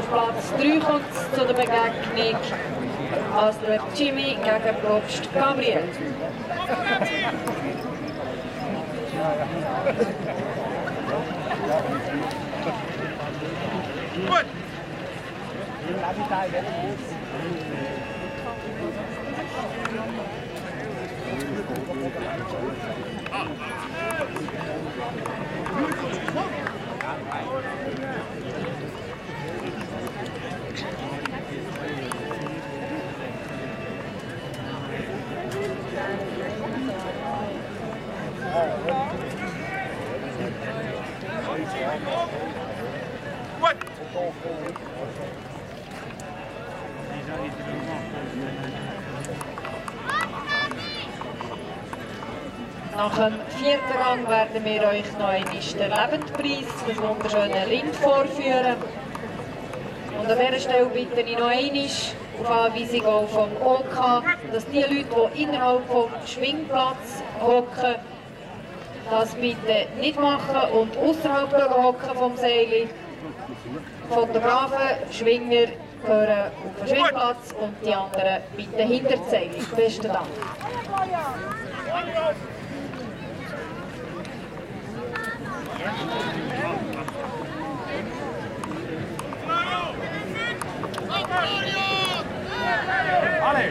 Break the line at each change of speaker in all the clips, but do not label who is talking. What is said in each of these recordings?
Auf Platz 3 kommt es zu der Begegnung Asler Jimmy gegen Probst Gabriel. Nach dem 4. Rang werden wir euch noch einmal den Lebendpreis, das wunderschöne Lind, vorführen. Und an dieser Stelle bitte ich noch einmal auf Anweisung auch vom OK, dass die Leute, die innerhalb des Schwingplatz hocken, das bitte nicht machen und außerhalb hocken vom Seil. Fotografen, Schwinger gehören auf den Schwingplatz und die anderen bitte hinter das Seil. Besten Dank.
Alle!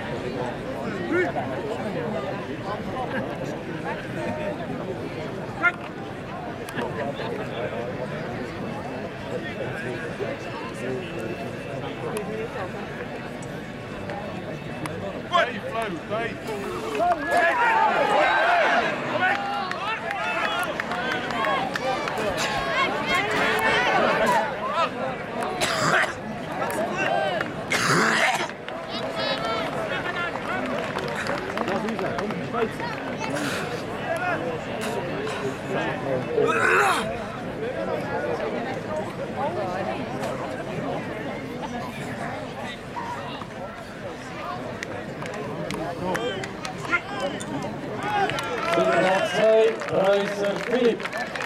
Philipp.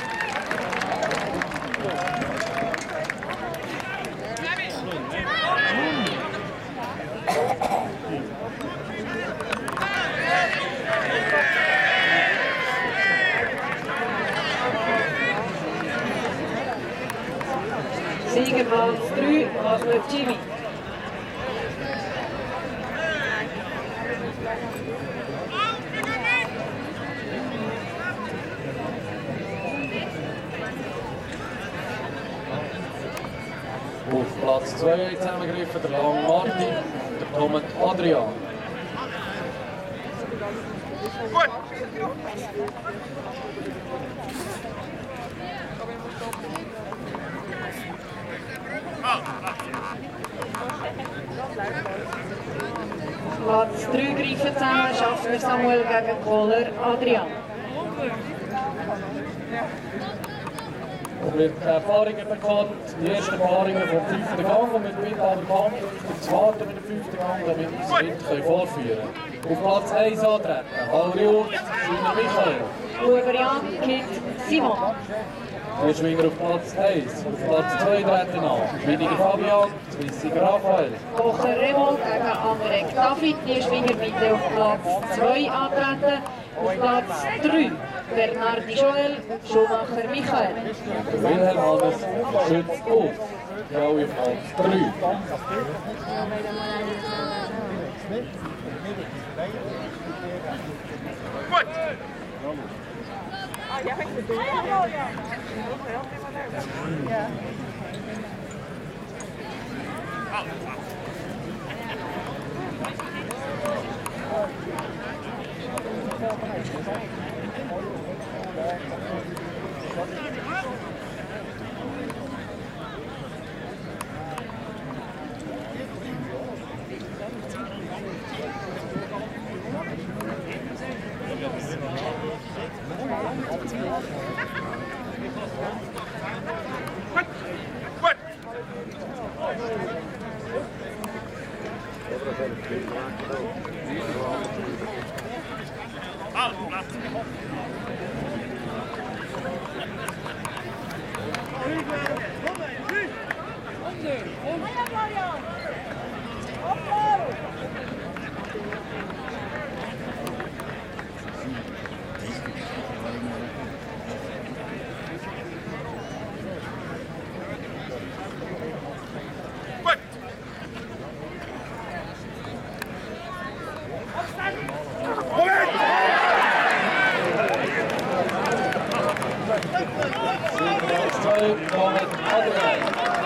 Siegerplatz 3, Asler Jimmy.
Auf Platz 2 zusammengegriffen der Lang Martin, der Thomas Adrian.
Platz 3 greifen zusammen, Schaffner Samuel gegen Kohler Adrian.
Es wird Erfahrungen bekannt, die ersten Erfahrungen vom 5. Gang und mit aber bekannt zu warten mit dem 5. Gang, damit wir das Wind vorführen können. Auf Platz 1 antreten, Halriot, Schwiner Michael.
Florian, Kit, Simon.
Der Schwinger auf Platz 1, auf Platz 2 treten an, Schwiniger Fabian, Zwissiger Raphael.
Kocher Remo gegen Andrek David, die Schwinger bitte auf Platz 2 antreten. Auf Platz 3 Bernardi Joel, Schumacher Michael.
Wilhelm Hannes schützt auf, die alle auf Platz 3. Platz 2 kommen Adrian.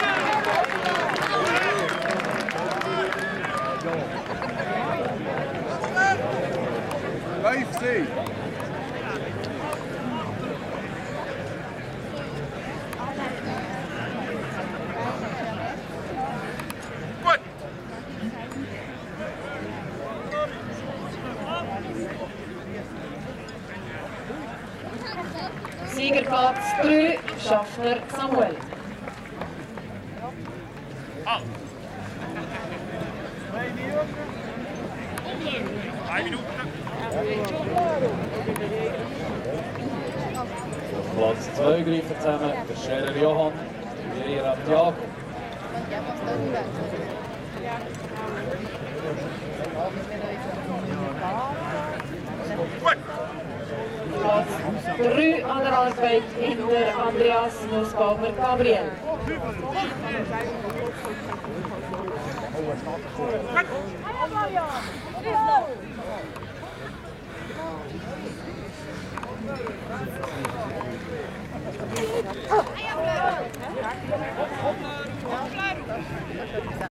Live see.
Siegerplatz 3, Schaffner Samuel.
Platz 2 greifen zusammen, der Scherer Johann, Vieira Thiago.
Platz 3 an der Arbeit hinter Andreas Nussbaumer Gabriel.